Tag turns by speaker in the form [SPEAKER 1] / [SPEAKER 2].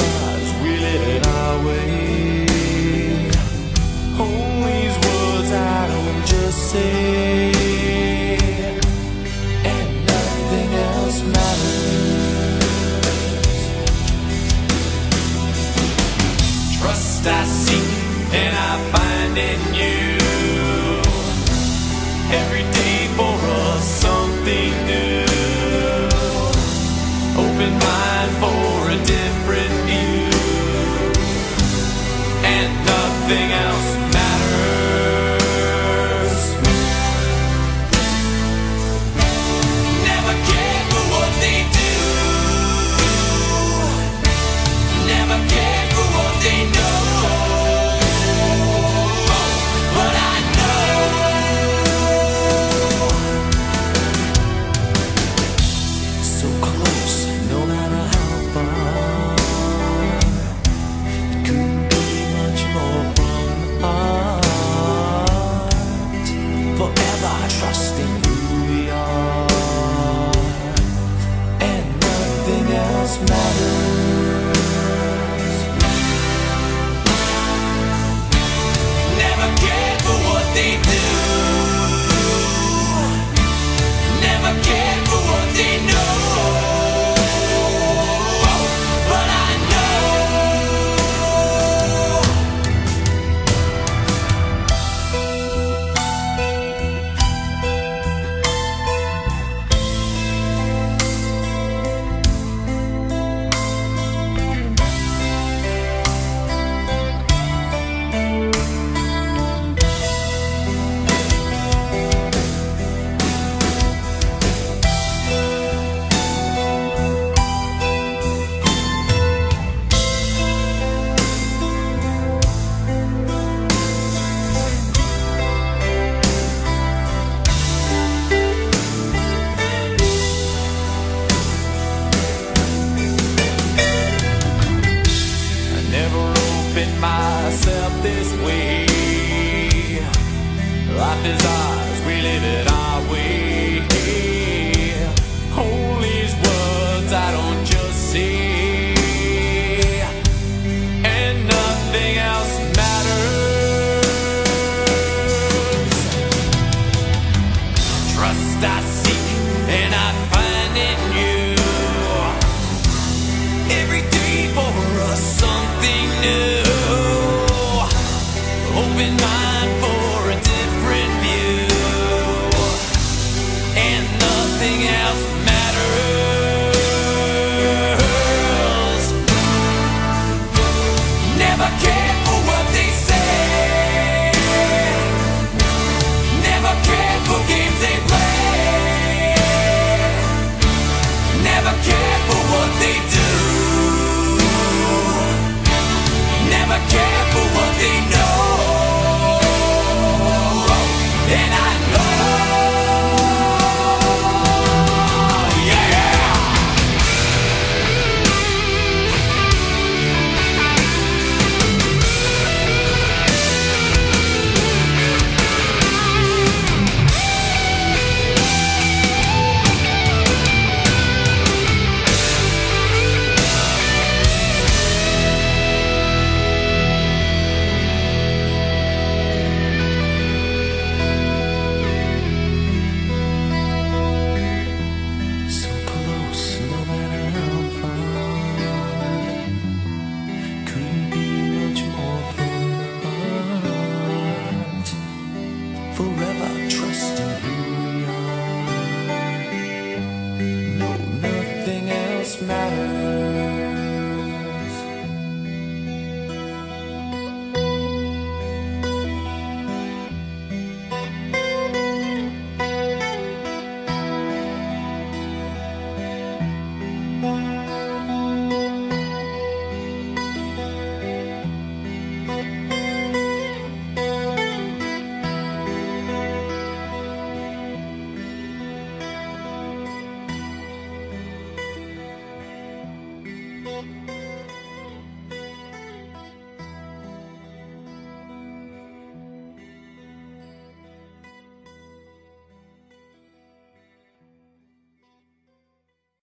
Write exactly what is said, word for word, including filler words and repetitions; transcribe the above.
[SPEAKER 1] ours, we live it our way. Hold these words I don't just say, and nothing else matters. Trust I seek and I find in you. Every day for us something new. Open mind for a different view, and nothing else matters. Never care for what they do. Never care for what they know. But I know so close, no matter how far. It couldn't be much more from the heart. Forever trusting who we are, and nothing else matters. Never cared for what they do. Never cared for what they know. But I know I never opened myself this way. Life is ours, we live it our way. Hold these words I don't just say,